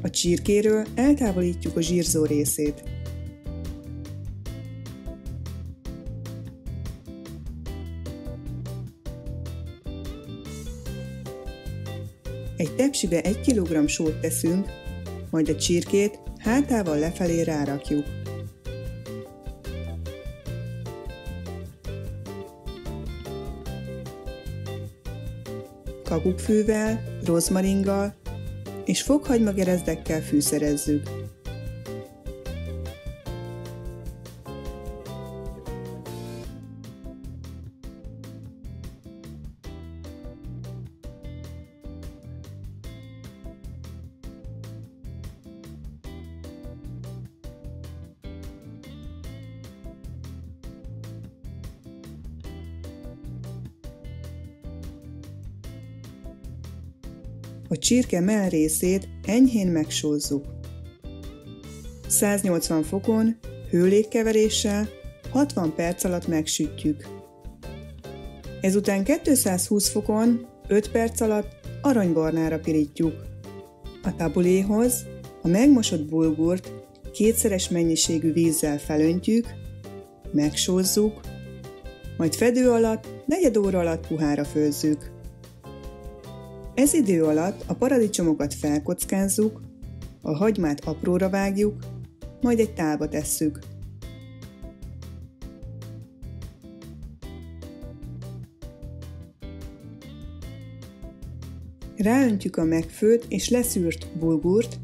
A csirkéről eltávolítjuk a zsírzó részét. Egy tepsibe 1 kg sót teszünk, majd a csirkét hátával lefelé rárakjuk. Kakukkfűvel, rozmaringgal és fokhagymagerezdekkel fűszerezzük. A csirke mell részét enyhén megsózzuk. 180 fokon, hőlégkeveréssel 60 perc alatt megsütjük. Ezután 220 fokon 5 perc alatt aranybarnára pirítjuk. A tabuléhoz a megmosott bulgurt 2-szeres mennyiségű vízzel felöntjük, megsózzuk, majd fedő alatt 4 óra alatt puhára főzzük. Ez idő alatt a paradicsomokat felkockázzuk, a hagymát apróra vágjuk, majd egy tálba tesszük. Ráöntjük a megfőtt és leszűrt bulgurt,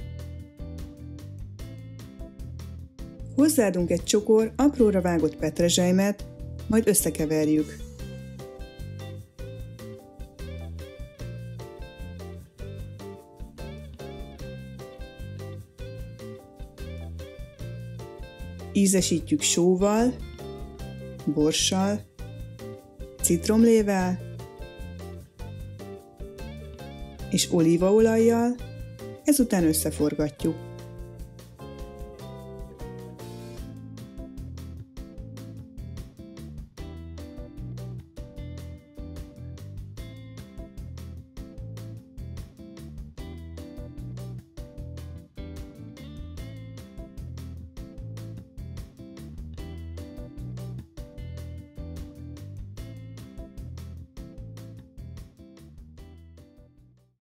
hozzáadunk egy csokor apróra vágott petrezselymet, majd összekeverjük. Ízesítjük sóval, borssal, citromlével és olívaolajjal, ezután összeforgatjuk.